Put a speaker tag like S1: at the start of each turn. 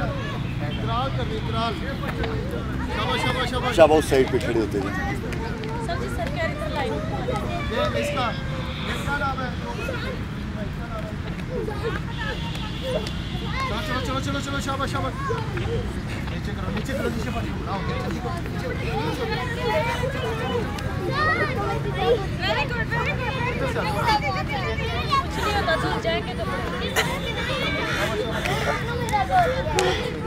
S1: शाबाश साइड पे खड़े होते हैं। चलो चलो चलो शाबाश शाबाश। नीचे करो नीचे पर जाएंगे तो